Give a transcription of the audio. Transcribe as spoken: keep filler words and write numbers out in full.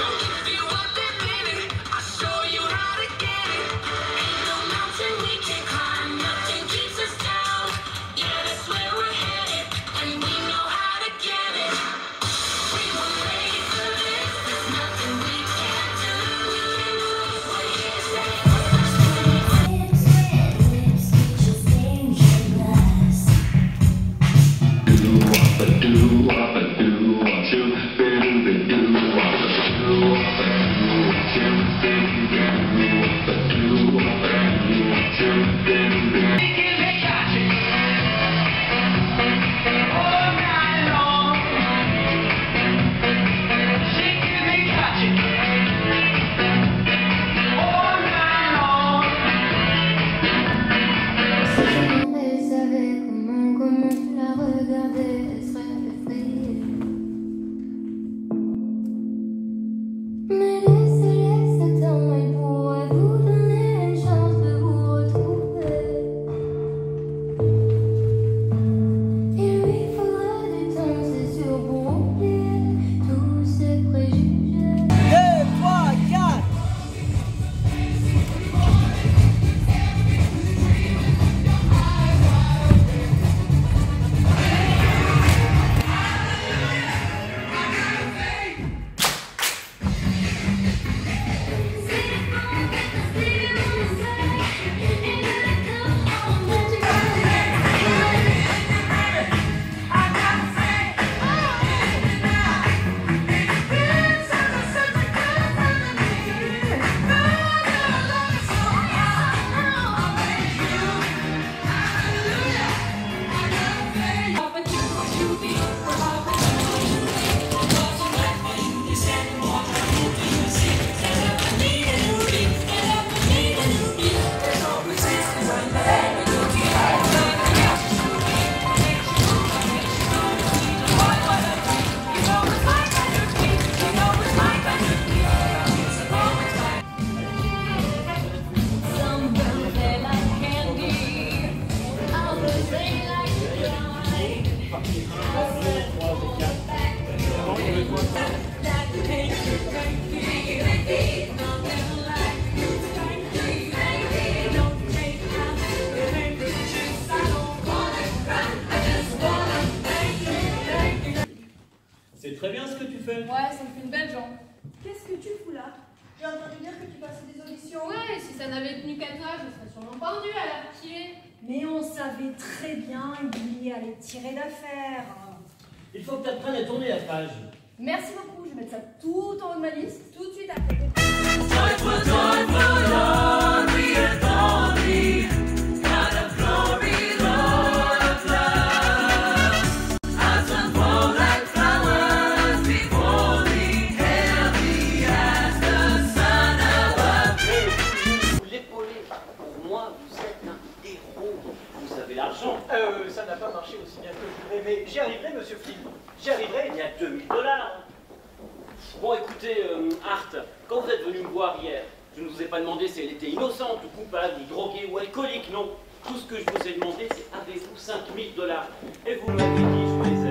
C'est très bien ce que tu fais. Ouais, ça me fait une belle jambe. Qu'est-ce que tu fous là? J'ai entendu dire que tu passais des auditions. Ouais, si ça n'avait tenu qu'à toi, je serais sûrement pendue à la pied. Mais on savait très bien qu'il allait tirer d'affaire. Il faut que tu apprennes à tourner la page. Merci beaucoup, je vais mettre ça tout en haut de ma liste, tout de suite après. Joyful, joyful, Lord, we adore thee. God of glory, Lord of love. As unfold like flowers before thee, healthy as the sun above. Vous l'épaulez. Pour moi, vous êtes un héros. Vous avez l'argent. Euh, ça n'a pas marché aussi bien que je voudrais, mais j'y arriverai, monsieur Flynn. J'y arriverai. Il y a deux mille dollars. Bon, écoutez, euh, Art, quand vous êtes venu me voir hier, je ne vous ai pas demandé si elle était innocente ou coupable, ni droguée ou alcoolique, non. Tout ce que je vous ai demandé, c'est avez-vous cinq mille dollars? Et vous m'avez dit, je vais